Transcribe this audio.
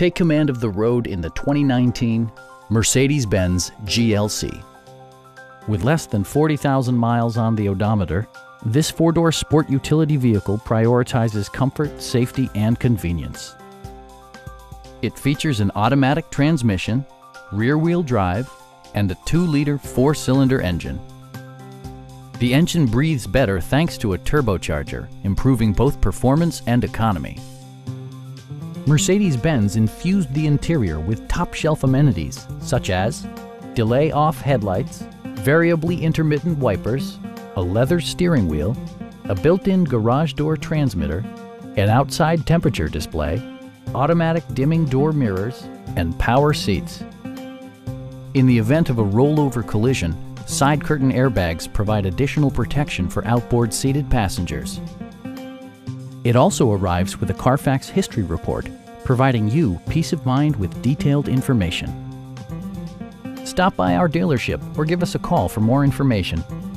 Take command of the road in the 2019 Mercedes-Benz GLC. With less than 40,000 miles on the odometer, this four-door sport utility vehicle prioritizes comfort, safety, and convenience. It features an automatic transmission, rear-wheel drive, and a 2-liter 4-cylinder engine. The engine breathes better thanks to a turbocharger, improving both performance and economy. Mercedes-Benz infused the interior with top-shelf amenities such as delay-off headlights, variably intermittent wipers, a leather steering wheel, a built-in garage door transmitter, an outside temperature display, automatic dimming door mirrors, and power seats. In the event of a rollover collision, side curtain airbags provide additional protection for outboard seated passengers. It also arrives with a Carfax history report, providing you peace of mind with detailed information. Stop by our dealership or give us a call for more information.